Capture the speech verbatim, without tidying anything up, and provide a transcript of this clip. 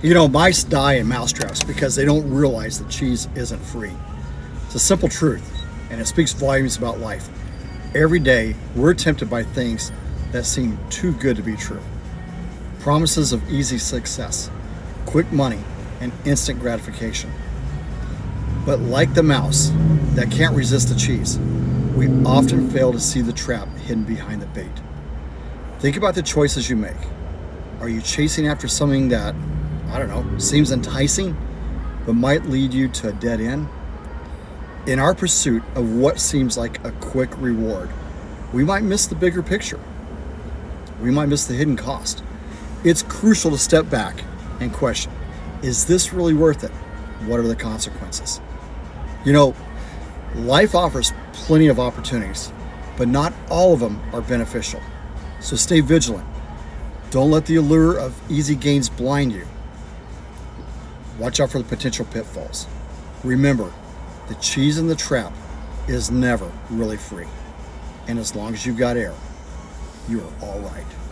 You know, mice die in mousetraps because they don't realize that cheese isn't free. It's a simple truth, and it speaks volumes about life. Every day, we're tempted by things that seem too good to be true. Promises of easy success, quick money, and instant gratification. But like the mouse that can't resist the cheese, we often fail to see the trap hidden behind the bait. Think about the choices you make. Are you chasing after something that, I don't know, seems enticing, but might lead you to a dead end? In our pursuit of what seems like a quick reward, we might miss the bigger picture. We might miss the hidden cost. It's crucial to step back and question, is this really worth it? What are the consequences? You know, life offers plenty of opportunities, but not all of them are beneficial. So stay vigilant. Don't let the allure of easy gains blind you. Watch out for the potential pitfalls. Remember, the cheese in the trap is never really free. And as long as you've got air, you are all right.